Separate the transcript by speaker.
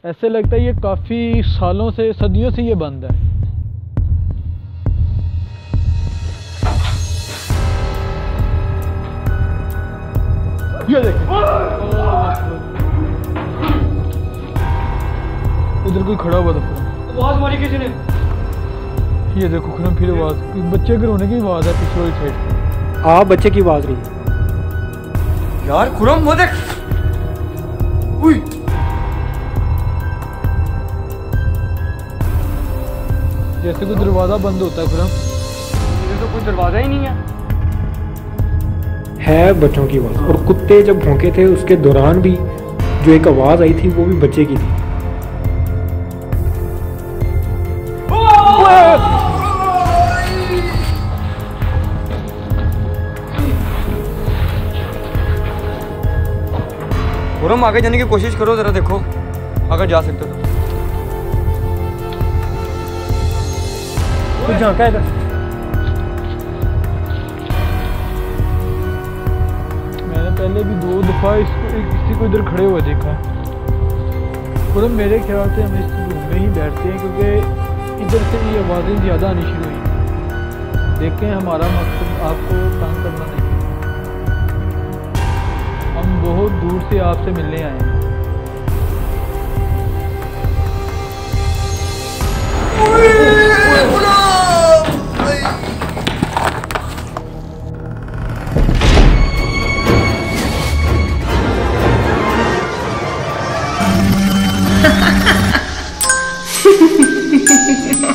Speaker 1: ऐसे लगता है ये काफी सालों से, सदियों से ये बंद है। ये देखें, उधर कोई खड़ा हुआ था।
Speaker 2: आवाज मारी किसी ने।
Speaker 1: ये देखो खुरम, फिर आवाज, बच्चे के रोने की आवाज है पीछे वाली साइड।
Speaker 3: हाँ, बच्चे की आवाज रही
Speaker 2: यार खुरम वो देख। उई
Speaker 1: जैसे कोई दरवाजा बंद होता है खुरम।
Speaker 2: ये तो कोई दरवाजा ही नहीं
Speaker 3: है बच्चों की आवाज। और कुत्ते जब भौंके थे उसके दौरान भी जो एक आवाज आई थी वो भी बच्चे की थी।
Speaker 2: खुरम आगे जाने की कोशिश करो जरा, देखो अगर जा सकते हो
Speaker 3: कुछ झांका है इधर।
Speaker 1: मैंने पहले भी 2 दफा किसी को इधर खड़े हुए देखा। खुरम मेरे ख्याल से हम इस रूम में ही बैठते हैं क्योंकि इधर से ये आवाज़ें ज़्यादा आनी शुरू हुई। देखें, हमारा मकसद आपको तंग करना नहीं, हम बहुत दूर से आपसे मिलने आए हैं।
Speaker 4: Ha ha ha!